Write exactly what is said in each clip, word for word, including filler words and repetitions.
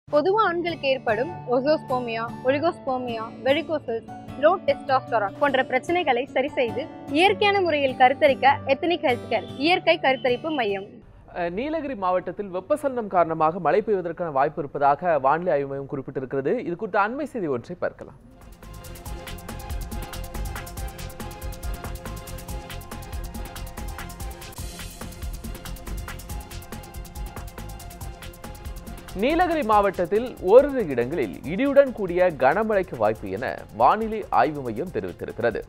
பொதுவா ஆண்களுக்கு ஏற்படும் azoospermia, oligospermia, varicoceles, low testosterone போன்ற பிரச்சனைகளை சரி செய்து இயற்கையான முறையில் கருத்தரிக்க எத்தனிக் ஹெல்த் கேர் இயற்கை கருத்தரிப்பு மையம். நீலகிரி மாவட்டத்தில் வெப்பசலனம் காரணமாக மழை பெய்வதற்கான வாய்ப்பு இருப்பதாக வானிலை ஆய்வு மையம் குறிப்பிட்டிருக்கிறது. இது குறித்த அண்மை செய்தி ஒன்றை பார்க்கலாம். நீலகிரி மாவட்டத்தில் ஓரிரு இடங்களில் இடியுடன் கூடிய கனமழைக்கு வாய்ப்பு என வானிலை ஆய்வு மையம் தெரிவித்திருக்கிறது.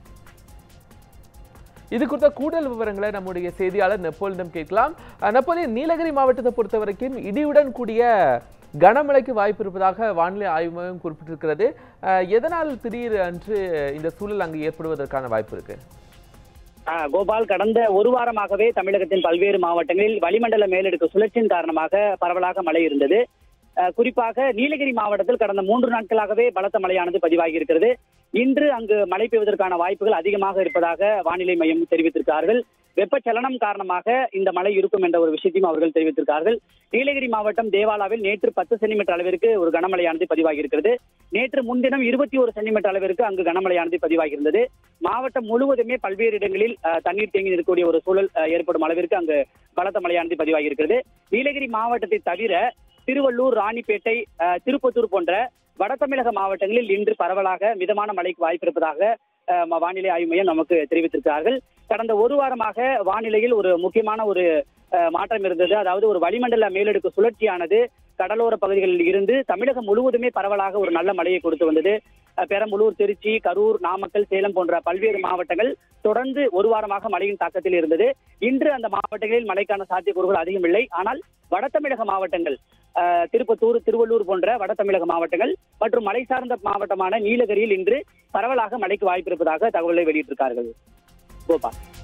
இது குறித்த கூடுதல் விவரங்களை நம்முடைய செய்தியாளர் நெப்போலியிடம் கேட்கலாம். நெப்போலியன், நீலகிரி மாவட்டத்தை பொறுத்த வரைக்கும் இடியுடன் கூடிய கனமழைக்கு வாய்ப்பு இருப்பதாக வானிலை ஆய்வு மையம் குறிப்பிட்டிருக்கிறது. எதனால் திடீர் அன்று இந்த சூழல் அங்கு ஏற்படுவதற்கான வாய்ப்பு இருக்கு? கோபால், கடந்த ஒரு வாரமாகவே தமிழகத்தின் பல்வேறு மாவட்டங்களில் வளிமண்டல மேலடுக்கு சுழற்சியின் காரணமாக பரவலாக மழை இருந்தது. குறிப்பாக நீலகிரி மாவட்டத்தில் கடந்த மூன்று நாட்களாகவே பலத்த மழையானது பதிவாகி இருக்கிறது. இன்று அங்கு மழை பெய்வதற்கான வாய்ப்புகள் அதிகமாக இருப்பதாக வானிலை மையம் தெரிவித்திருக்கிறார்கள். வெப்பச்சலனம் காரணமாக இந்த மழை இருக்கும் என்ற ஒரு விஷயத்தையும் அவர்கள் தெரிவித்திருக்கிறார்கள். நீலகிரி மாவட்டம் தேவாலாவில் நேற்று பத்து சென்டிமீட்டர் அளவிற்கு ஒரு கனமழையானது பதிவாகி இருக்கிறது. நேற்று முன்தினம் இருபத்தி ஒரு சென்டிமீட்டர் அளவிற்கு அங்கு கனமழையானது பதிவாகி இருந்தது. மாவட்டம் முழுவதுமே பல்வேறு இடங்களில் தண்ணீர் தேங்கி இருக்கக்கூடிய ஒரு சூழல் ஏற்படும் அளவிற்கு அங்கு பலத்த மழையானது பதிவாகி இருக்கிறது. நீலகிரி மாவட்டத்தை தவிர திருவள்ளூர், ராணிப்பேட்டை, திருப்பத்தூர் போன்ற வட தமிழக மாவட்டங்களில் இன்று பரவலாக மிதமான மழைக்கு வாய்ப்பு இருப்பதாக வானிலை ஆய்வு மையம் நமக்கு தெரிவித்திருக்கிறார்கள். கடந்த ஒரு வாரமாக வானிலையில் ஒரு முக்கியமான ஒரு மாற்றம் இருந்தது. அதாவது ஒரு வளிமண்டல மேலடுக்கு சுழற்சியானது கடலோர பகுதிகளில் இருந்து தமிழகம் முழுவதுமே பரவலாக ஒரு நல்ல மழையை கொடுத்து வந்தது. பெரம்பலூர், திருச்சி, கரூர், நாமக்கல், சேலம் போன்ற பல்வேறு மாவட்டங்கள் தொடர்ந்து ஒரு வாரமாக மழையின் தாக்கத்தில் இருந்தது. இன்று அந்த மாவட்டங்களில் மழைக்கான சாத்தியக்கூறுகள் அதிகம் இல்லை. ஆனால் வட தமிழக மாவட்டங்கள், திருப்பத்தூர், திருவள்ளூர் போன்ற வட தமிழக மாவட்டங்கள் மற்றும் மலை சார்ந்த மாவட்டமான நீலகிரியில் இன்று பரவலாக மழைக்கு வாய்ப்பு இருப்பதாக தகவலை வெளியிட்டிருக்கார்கள். கோபால்.